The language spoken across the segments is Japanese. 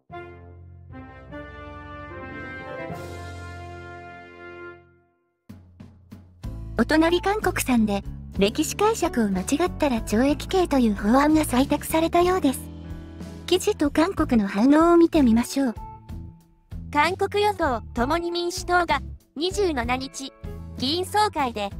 お隣韓国産で、歴史解釈を間違ったら懲役刑という法案が採択されたようです。記事と韓国の反応を見てみましょう。 韓国与党共に民主党が27日、議員総会で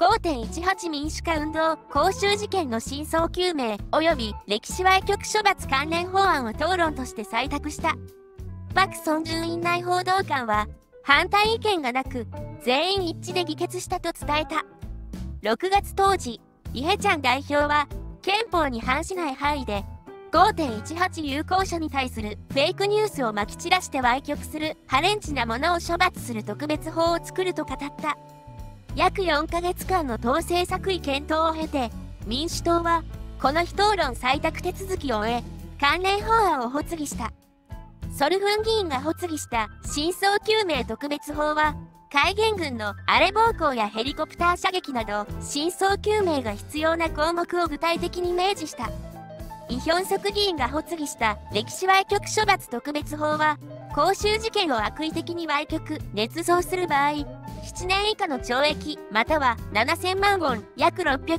5.18 民主化運動光州事件の真相究明及び歴史歪曲処罰関連法案を討論として採択した。パク・ソンジュン院内報道官は、反対意見がなく、全員一致で議決したと伝えた。6月当時、イヘチャン代表は、憲法に反しない範囲で、5.18 有効者に対するフェイクニュースをまき散らして歪曲するハレンチなものを処罰する特別法を作ると語った。約4ヶ月間の党政作為検討を経て、民主党は、この非討論採択手続きを終え、関連法案を発議した。ソルフン議員が発議した真相究明特別法は、海軍軍のアレ暴行やヘリコプター射撃など、真相究明が必要な項目を具体的に明示した。イ・ヒョンソク議員が発議した歴史歪曲処罰特別法は、光州事件を悪意的に歪曲、捏造する場合、7年以下の懲役、または7000万ウォン、約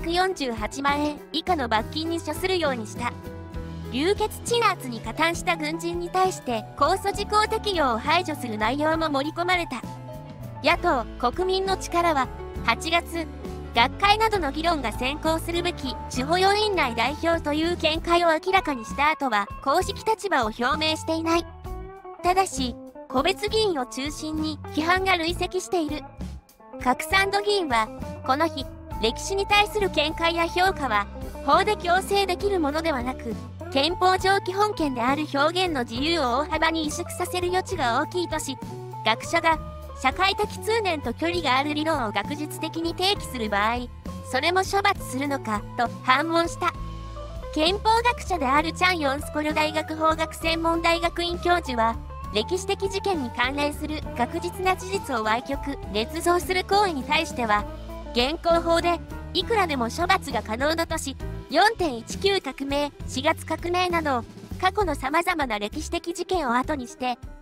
648万円以下の罰金に処するようにした。流血鎮圧に加担した軍人に対して控訴事項適用を排除する内容も盛り込まれた。野党・国民の力は8月、学会などの議論が先行するべき地方要員内代表という見解を明らかにした後は公式立場を表明していない。ただし、個別議員を中心に批判が累積している。各サンド議員は、この日、歴史に対する見解や評価は、法で強制できるものではなく、憲法上基本権である表現の自由を大幅に萎縮させる余地が大きいとし、学者が社会的通念と距離がある理論を学術的に提起する場合、それも処罰するのかと反問した。憲法学者であるチャンヨンスコル大学法学専門大学院教授は、歴史的事件に関連する確実な事実を歪曲、捏造する行為に対しては、現行法でいくらでも処罰が可能だとし、4.19 革命、4月革命など、過去の様々な歴史的事件を後にして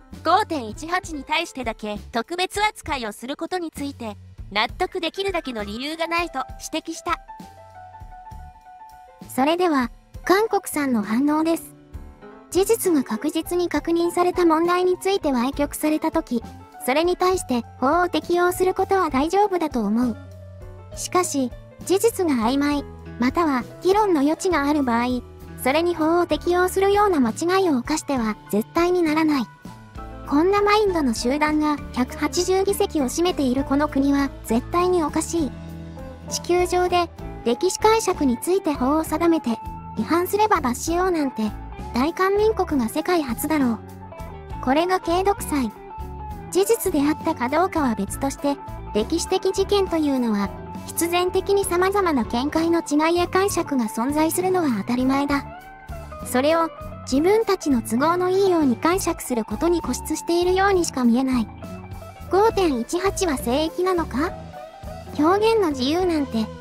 、5.18 に対してだけ特別扱いをすることについて、納得できるだけの理由がないと指摘した。 それでは、韓国産の反応です。事実が確実に確認された問題について歪曲されたとき、それに対して法を適用することは大丈夫だと思う。しかし、事実が曖昧、または議論の余地がある場合、それに法を適用するような間違いを犯しては絶対にならない。こんなマインドの集団が180議席を占めているこの国は絶対におかしい。地球上で歴史解釈について法を定めて違反すれば罰しようなんて大韓民国が世界初だろう。これが軽独裁。事実であったかどうかは別として、歴史的事件というのは必然的に様々な見解の違いや解釈が存在するのは当たり前だ。それを自分たちの都合のいいように解釈することに固執しているようにしか見えない。5.18 は聖域なのか？表現の自由なんて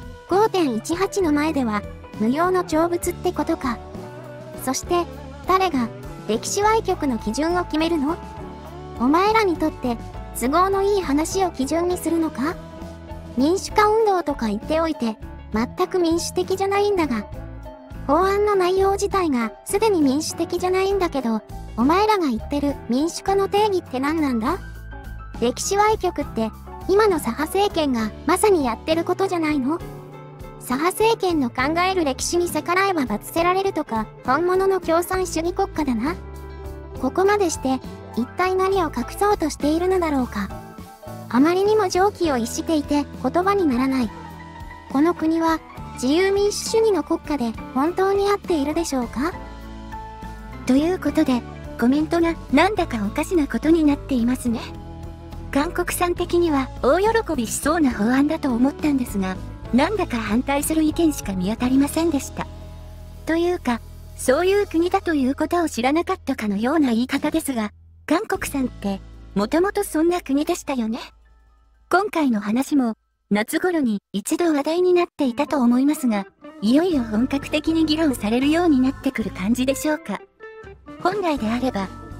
5.18 の前では無用の長物ってことか。そして誰が歴史歪曲の基準を決めるの？お前らにとって都合のいい話を基準にするのか？民主化運動とか言っておいて全く民主的じゃないんだが、法案の内容自体がすでに民主的じゃないんだけど、お前らが言ってる民主化の定義って何なんだ？歴史歪曲って今の左派政権がまさにやってることじゃないの？左派政権の考える歴史に逆らえば罰せられるとか本物の共産主義国家だな。ここまでして一体何を隠そうとしているのだろうか。あまりにも常軌を逸していて言葉にならない。この国は自由民主主義の国家で本当に合っているでしょうか？ ということで、コメントがなんだかおかしなことになっていますね。韓国産的には大喜びしそうな法案だと思ったんですが、なんだか反対する意見しか見当たりませんでした。というか、そういう国だということを知らなかったかのような言い方ですが、韓国産ってもともとそんな国でしたよね。今回の話も夏頃に一度話題になっていたと思いますが、いよいよ本格的に議論されるようになってくる感じでしょうか。本来であれば、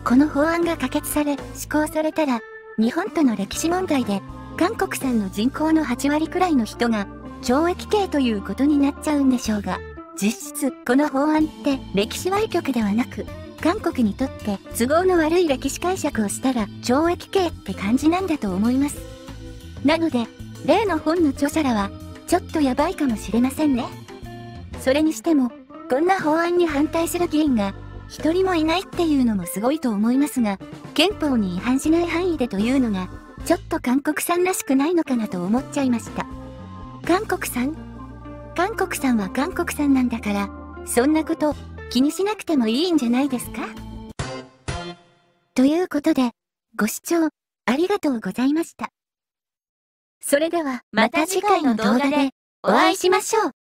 この法案が可決され施行されたら、日本との歴史問題で、韓国産の人口の8割くらいの人が懲役刑ということになっちゃうんでしょうが、実質この法案って歴史歪曲ではなく、韓国にとって都合の悪い歴史解釈をしたら懲役刑って感じなんだと思います。なので、例の本の著者らはちょっとやばいかもしれませんね。それにしても、こんな法案に反対する議員が一人もいないっていうのもすごいと思いますが、憲法に違反しない範囲でというのが、ちょっと韓国産らしくないのかなと思っちゃいました。韓国産は韓国産なんだから、そんなこと気にしなくてもいいんじゃないですか？ということで、ご視聴ありがとうございました。それではまた次回の動画でお会いしましょう。